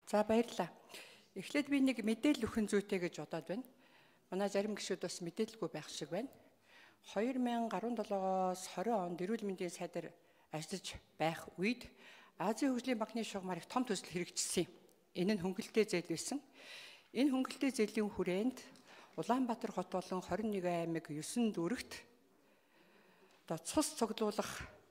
За баярлалаа. Эхлээд би нэг мэдээлэл өгөх зүйтэй гэж бодоод байна. Манай зарим гишүүд бас мэдээлэлгүй байх шиг байна. 2017-оос 20 онд эрүүл мэндийн сайдаар ажиллаж байх үед Азийн хөгжлийн банкны шугамар их том төсөл хэрэгжсэн юм. Энэ нь хөнгөлөлтөө зээл байсан. Энэ хөнгөлөлтөө зээлийн хүрээнд Улаанбаатар хот болон 21 аймаг 9 дүүрэгт цус цуглуулах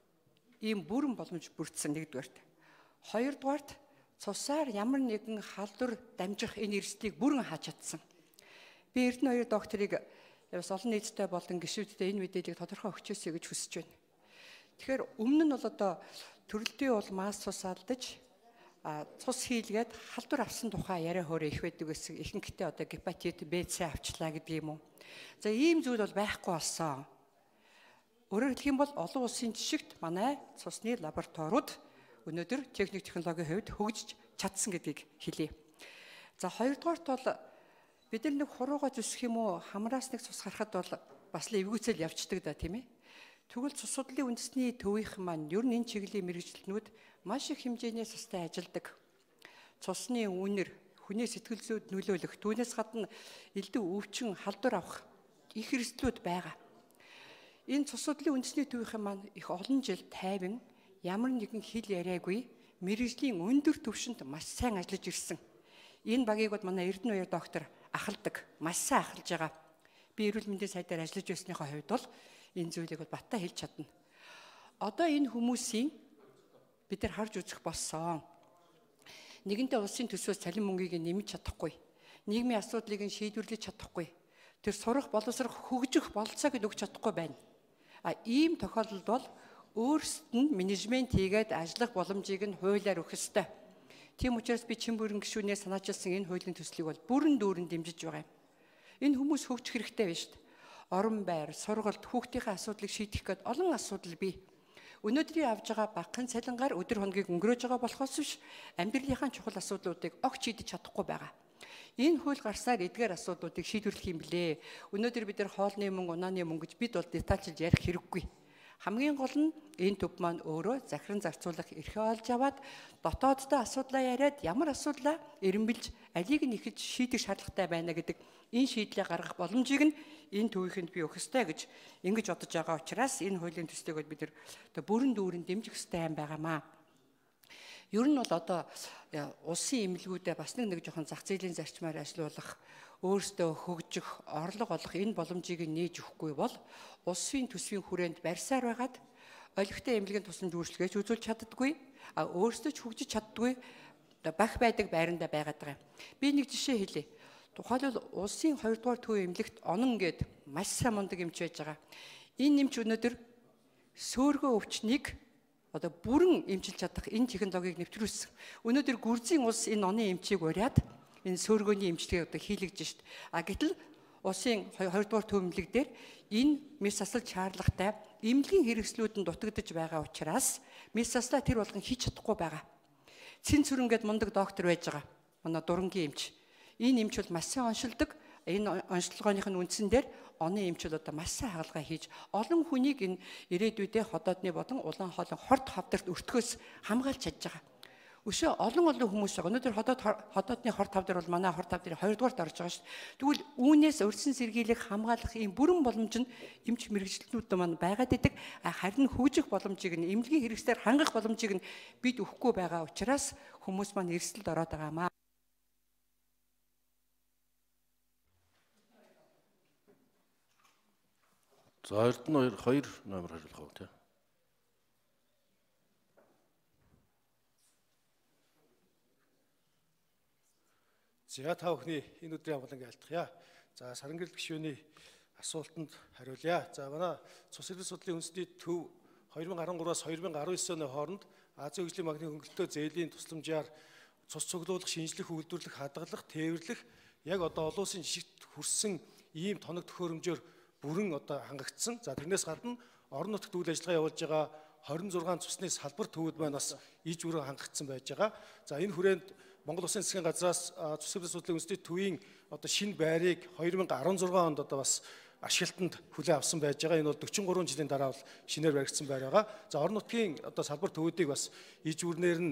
ийм бүрэн боломж бүрдсэн нэгдүгээрт. Хоёрдугаарт цусаар ямар нэгэн халдвар дамжих энэ эрсдлийг бүрэн хааж чадсан. Би Эрдэнэ 2 докторыг бас олон нийтэд болон гишүүдтэй энэ мэдээллийг тодорхой өгчөөсэй гэж хүсэж байна. Тэгэхээр өмнө нь бол одоо төрөлтийн улмаас цус алдаж цус хийлгээд халдвар авсан тухай яриа хөөрэ их байдаг гэсэн ихэнхдээ одоо гепатит Б/С авчлаа гэдэг юм уу. За ийм зүйл бол байхгүй болсон. Өөрөөр хэлэх юм бол олон улсын жишгт манай цусны лабораториуд өнөөдөр техник технологийн хувьд хөгжиж чадсан гэдгийг хэлье. За хоёрдугаарт бол бид нэг хурууга зүсэх юм уу хамраас нэг цус харахад бол бас л эвгүйцэл явцдаг да тийм ээ. Тэгвэл цус судлалын үндэсний төвийнхэн маань ер нь энэ чиглэлийн мэргэжилтнүүд маш их хэмжээний цустай ажилдаг. Цусны үнэр хүний сэтгэл зүйд нөлөөлөх, түүнээс гадна элдв өвчин халдвар авах их эрсдлүүд байгаа. Энэ цус судлалын үндэсний төвийнхэн маань их олон жил тайван ямар нэгэн хил яриагүй мэргэжлийн өндөр түвшинд маш сайн ажиллаж ирсэн. Энэ багийг бол манай Эрдэнэ 2 доктор ахалдаг, маш сайн ахалж байгаа. Би эрүүл мэндийн сайдаар ажиллаж байсныхаа хувьд бол энэ зүйлийг бол баттай хэлж чадна. Одоо энэ хүмүүсийн бид нар харж үзэх болсон. Нэгэнтээ улсын төсвөөс цалин мөнгийг нэмж чадахгүй, нийгмийн асуудлыг шийдвэрлэж чадахгүй, тэр сурах, боловсрох, хөгжих болцоог өгч чадахгүй байна. Ийм тохиолдолд бол өөрсдөд нь менежмент хийгээд ажиллах боломжийг нь хуулиар өгөх ёстой. Тийм учраас би чин бүрэн гишүүнээс санаачилсан энэ хуулийн төслийг бол бүрэн дүүрэн дэмжиж байгаа юм. Энэ хүмүүс хөгжих хэрэгтэй байна шүү дээ. Орон байр, сургалт, хүүхдийн асуудлыг шийдэх гээд олон асуудал бий. Өнөөдрийн авж байгаа багахан цалингаар өдөр хоногийг өнгөрөөж байгаа болохоос биш амьдралынхаа чухал асуудлуудыг огт шийдэж чадахгүй байгаа. Энэ хууль гарсаар эдгээр асуудлуудыг шийдвэрлэх юм блэ. Өнөөдөр бид нар хоолны мөнгө, унааны мөнгө гэж бид бол детальчилж ярих хэрэггүй. Хамгийн гол нь энэ төв маань өөрөө захиран зарцуулах эрхээ олж аваад дотооддоо асуудлаа яриад ямар асуудлаа эренбэлж алийг нь ихэж шийдэх шаардлагатай байна гэдэг энэ шийдлээ гаргах боломжийг нь энэ төвийнхэнд би өгөх ёстой гэж ингэж бодож байгаа учраас энэ хуулийн төслийг бид нар бүрэн дүүрэн дэмжих ёстой юм байгаамаа. Ер нь бол одоо улсын эмнэлгүүдэд бас нэг жоохон зах зээлийн зарчмаар ажилуулах, өөрсдөө хөгжих, орлого олох энэ боломжийг нээж өгөхгүй бол улсын төсвийн хүрээнд барьсаар байгаад олигтой эмнэлгийн тусламж үйлчилгээч үзүүлж чаддаггүй, өөрсдөө ч хөгжиж чаддаггүй бах байдаг байранда байгаад байгаа юм. Би нэг жишээ хэлье. Тухайлбал улсын 2 дугаар төв эмнэлэгт онон гээд маш сайн мундаг эмч байж байгаа. Энэ эмч өнөөдөр сөөргөө өвчнийг одоо бүрэн эмчилж чадах энэ технологиг нэвтрүүлсэн. Өнөөдөр Гүрзийн улс энэ оны эмчийг ураад энэ сөөргөөний эмчилгээ одоо хийлгэж шít. Гэтэл улсын 2 дугаар төв эмнэлэг дээр энэ мэс засал шаардлагатай эмнэлгийн хэрэгслүүд нь дутагдж байгаа учраас мэс заслаа тэр болгон хийж чадахгүй байгаа. Цэн цүрэн гээд мундаг доктор байж байгаа. Манай дурангийн эмч. Энэ эмч бол маш сайн оншилдог. Энэ онцлогооных нь үндсэн дээр оны эмч бол одоо маш сайн хагалгаа хийж олон хүнийг энэ ирээдүйдээ ходоодны болон улаан хоолой хорт хавдарт өртгөөс хамгаалж чадж байгаа. Өшөө олон хүмүүс байгаа. Өнөөдөр ходоодны хорт хавдар бол манай хорт хавдрын 2 дугаарт орж байгаа шүү дээ. Тэгвэл үүнээс өрсөн сэргийлийг хамгаалах ийм бүрэн боломж нь эмч мэргэжилтнүүд маань байгаад идэг. Харин хөгжих боломжийг нь эмнэлгийн хэрэгслээр хангах боломжийг нь бид өгөхгүй байгаа учраас хүмүүс маань эрсдэлд ороод байгаамаа. За Эрдэнэ 2 номер хариулах уу тий. За та бүхний энэ өдрийн амгалан айлтгая. За саран гэрэл гишүүний асуултанд хариулъя. За манай цус эрдэнэ судлалын үндэсний төв 2013-аас 2019 оны хооронд Азийн хөгжлийн банкны хөнгөлөлтөө зээлийн тусламжаар цус цуглуулах, шинжлэх, үйлдвэрлэх, хадгалах, тээвэрлэх яг одоо олон улсын жишгт хүрсэн ийм тоног төхөөрөмжөөр бүрэн одоо хангагдсан. За тэрнээс гадна орон нутагт үйл ажиллагаа явуулж байгаа 26 цусны салбар төвүүд маань бас иж бүрэн хангагдсан байж байгаа. За энэ хүрээнд Монгол Улсын засгийн газраас цус эрдэнэ судлалын үндэсний төвийн одоо шинэ байрыг 2016 онд одоо бас ашиглалтанд хүлээн авсан байж байгаа. Энэ бол 43 жилийн дараа бол шинээр баригдсан байр байгаа. За орон нутгийн одоо салбар төвүүдийг бас иж бүрнээр нь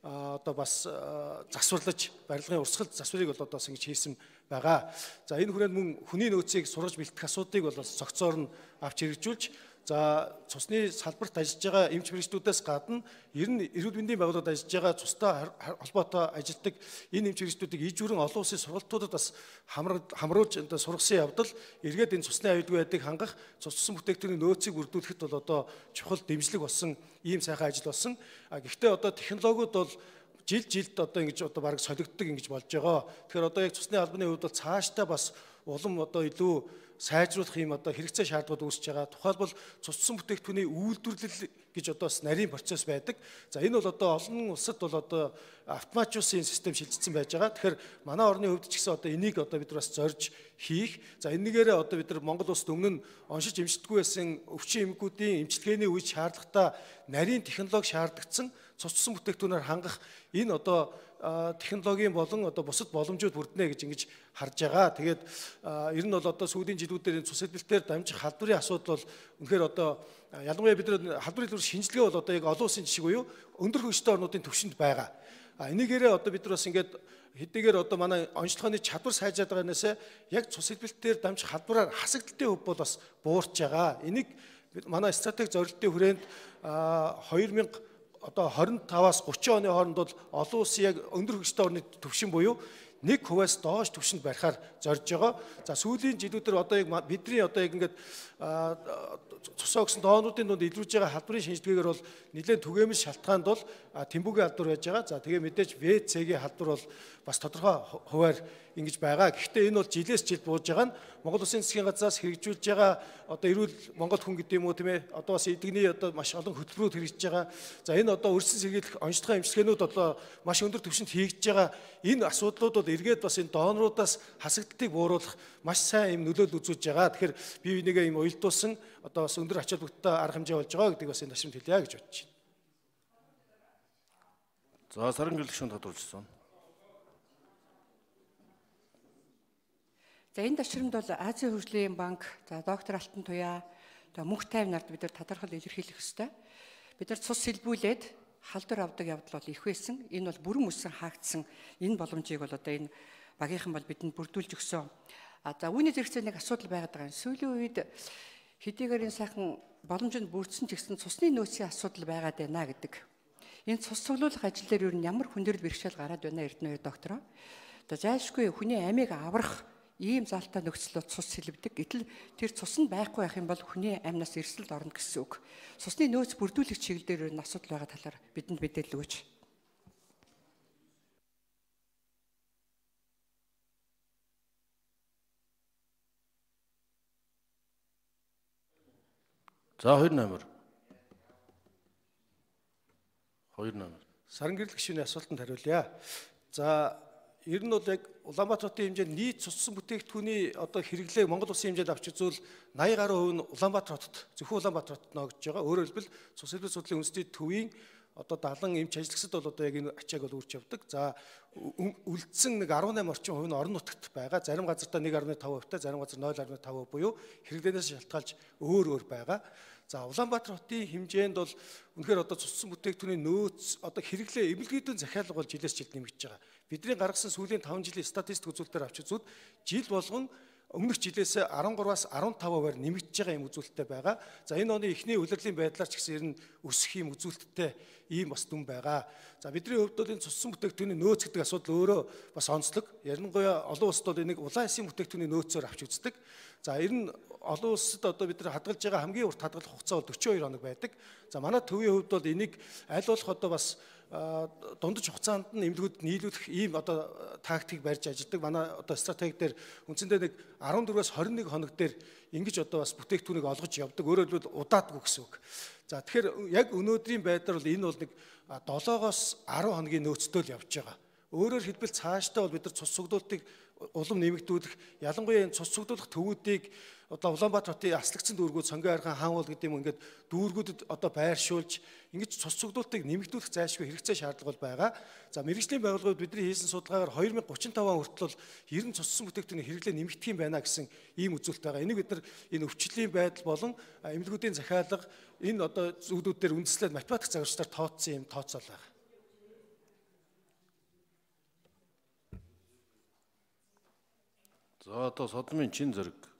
одоо бас засварлаж барилгын урсгал засварыг бол одоо бас ингэж хийсэн байгаа. За энэ хүрээнд мөн хүний нөөцийг сургаж бэлтгэх асуудыг бол бас зохицоор нь авч хэрэгжүүлж, за цусны салбарт ажиллаж байгаа эмч мэргэжлүүдээс гадна ер нь эрүүл мэндийн байгууллагад ажиллаж байгаа цустай холбоотой ажилтдаг энэ эмч мэргэжлүүдийг иж бүрэн олон улсын сургалтуудад бас хамруулж одоо сургасан явдал эргээд энэ цусны аюулгүй байдлыг хангах, цуссан бүтээгдэхүүний нөөцийг бүрдүүлэхэд бол одоо чухал дэмжлэг болсон ийм сайхан ажил болсон. Гэхдээ одоо технологиуд бол жилд одоо ингэж одоо бараг солигддог ингэж болж байгаа. Тэгэхээр одоо яг цусны албаны хувьд бол цаашдаа бас улам одоо илүү сайжруулах юм одоо хэрэгцээ шаардлагууд үүсэж байгаа. Тухайлбал цуссан бүтээгдэхүүний үйлдвэрлэл гэж одоо бас нарийн процесс байдаг. За энэ бол одоо олон улсад бол одоо автоматжуулсан систем шилжсэн байж байгаа. Тэгэхээр манай орны хувьд ч гэсэн одоо энийг одоо бид нар бас зорж хийх. За энэгээрээ одоо бид нар Монгол улсад өмнө нь оншиж эмчилдэггүй байсан өвчин эмгүүдийн эмчилгээний үед шаардлагатай нарийн технологи шаардагдсан цуссан бүтээгдэхүүнээр хангах энэ одоо технологийн болон одоо бусад боломжууд бүрднэ гэж ингэж харж байгаа. Тэгээд ер нь бол одоо сүүлийн жилүүдээр цус эдэлтээр дамжих халдварын асуудал бол үнэхээр одоо ялангуяа бид нар халдварын төлөв шинжилгээ бол одоо яг олон улсын жишг буюу өндөр хөгжтэй орнуудын түвшинд байгаа. Энийгээрээ одоо бид нар бас ингээд хэдийгээр одоо манай онцлогооны чадвар сайжаад байгаанаас яг цус эдэлтээр дамжих халдвараар хасагдaltaй хөв бол бас буурч байгаа. Энийг манай стратеги зорилтын хүрээнд 2025-аас 30 оны хооронд бол олон улсын яг өндөр хөгжтэй орны түвшин буюу 1%-аас доош түвшинд барихаар зорж байгаа. За сүүлийн жилүүдээр одоо яг бидний одоо яг ингээд цусаа өгсөн доонуудын дунд илрүүж байгаа халдварын шинжилгээгээр бол нэлээд түгээмэл шалтгаанд бол тэмбүүгийн халдвар байж байгаа. За тэгээ мэдээж ВЦ-гийн халдвар бол бас тодорхой хуваар ингэж байгаа. Гэхдээ энэ бол жилээс жилд бууж байгаа нь Монгол Улсын засгийн газраас хэрэгжүүлж байгаа одоо эрүүл Монгол хүн гэдэг юм уу тийм ээ. Одоо бас эдгний одоо маш олон хөтөлбөрүүд хэрэгжиж байгаа. За энэ одоо өрсөн сэргийлэх онцлогоо эмчилгээнүүд одоо маш өндөр түвшинд хийгдэж байгаа. Энэ асуудлууд бол эргээд бас энэ доонруудаас хасагдалтыг бууруулах маш сайн юм нөлөөлөл үзүүлж байгаа. Тэгэхээр бие бинийгээ юм уялдуулсан одоо бас өндөр ач холбогдолтой арга хэмжээ болж байгаа гэдгийг бас энэ ташрамд хэлье гэж бодож байна. За сарын гэрэлтгчэнд тодорхойлсон. За энэ ташрамд бол Азийн хөгжлийн банк, за доктор Алтан Туяа, одоо мөнх тайван нарт бид нар тодорхой илэрхийлэх ёстой. Бид нар цус сэлбүүлээд халдвар авдаг явдал бол их байсан. Энэ бол бүрэн үсэн хаагдсан энэ боломжийг бол одоо энэ багийнхан бол бидэнд бүрдүүлж өгсөн. За үүний зэрэгцээ нэг асуудал байгаад байгаа юм. Сүүлийн үед хэдийгээр энэ сайхан боломжинд бүрдсэн ч гэсэн цусны нөөцийн асуудал байгаад байна гэдэг. Энэ цус цуглуулах ажил дээр юу ямар хүндрэл бэрхшээл гараад байна Эрдэнэ доктороо. Одоо зайлшгүй хүний амийг аврах ийм залтаа нөхцөл цус сэлбдэг. Гэтэл тэр цус нь байхгүй байх юм бол хүний амьнаас эрсдэлд орно гэсэн үг. Цусны нөөц бүрдүүлэх чиглэлээр энэ асуудал байгаа талаар бидэнд мэдээлэл өгөөч. За 28. Сарын гэрэл гишүүний асуултанд хариулъя. За ер нь бол яг Улаанбаатар хотын хэмжээнд нийт цуссан бүтээгдэхүүний одоо хэрэглээг Монгол Улсын хэмжээнд авч үзвэл 80 гаруй хувь нь Улаанбаатар хотод зөвхөн Улаанбаатар хотод ногдож байгаа. Өөрөөр хэлбэл цус эдэлбэр судлалын үндэсний төвийн одоо 70 эмч ажиллагчид бол одоо яг энэ ачааг бол үрж явдаг. За үлдсэн нэг 18 орчим хувь нь орон нутагт байгаа. Зарим газартаа 1.5%-тай, зарим газар 0.5% буюу хэрэглэнээс шалтгаалж өөр байгаа. За Улаанбаатар хотын хэмжээнд бол үнэхээр одоо цуссан бүтээгдэхүүний нөөц одоо хэрэглээ эмнэлгүүдийн захиалга бол жилээс жилд нэмэгдэж байгаа. Бидний гаргасан сүүлийн 5 жилийн статистик үзүүлэлтээр авч үзвэл жил болгон өмнөх жилээс 13-аас 15%-аар нэмэгдэж байгаа юм үзүүлэлттэй байгаа. За энэ оны эхний улирлын байдлаар ч гэсэн ер нь өсөх юм үзүүлэлттэй ийм бас дүн байгаа. За бидний хувьд бол энэ цуссан бүтээгдэхүүний нөөц гэдэг асуудал өөрөө бас онцлог. Ярангуяа олон улсад бол энийг улаан эсийн бүтээгдэхүүний нөөцөөр авч үздэг. За ер нь олон улсад одоо бид нар хадгалж байгаа хамгийн урт хадгалах хугацаа бол 42 хоног байдаг. За манай төвийн хувьд бол энийг аль болох одоо бас дундаж хугацаанд нь эмнэлгүүд нийлүүлэх ийм одоо тактик барьж ажилладаг. Манай одоо стратеги дээр үндсэндээ нэг 14-өөс 21 хоног дээр ингэж одоо бас бүтээгдэхүүнийг олгож явдаг. Өөрөөр хэлбэл удаадгүй гэсэн үг. За тэгэхээр яг өнөөдрийн байдлаар бол энэ бол нэг 7-оос 10 хоногийн нөөцтэй л явж байгаа. Өөрөөр хэлбэл цаашдаа бол бид нар цус цуглуулалтыг улам нэмэгдүүлэх, ялангуяа энэ цус цуглуулах төвүүдийг одоо Улаанбаатар хотын аслагдсан дүүргүүд Сонгон архан хаан уул гэдэг юм ингээд дүүргүүдэд одоо байршуулж ингэж цус цуглуулалтыг нэмэгдүүлэх зайлшгүй хэрэгцээ шаардлага бол байгаа. За мэргэжлийн байгууллагууд бидний хийсэн судалгаагаар 2035 он хүртэл бол 90 цуссан бүтээгдэхүүний хэрэглээ нэмэгдэх юм байна гэсэн ийм үзүүлэлт байгаа. Энийг бид нар энэ өвчлөлийн байдал болон эмнэлгүүдийн захиалга энэ одоо зүйлүүд дээр үндэслээд математик загварчлаар тооцсон юм тооцоол байгаа. За одоо содмын чин зэрэг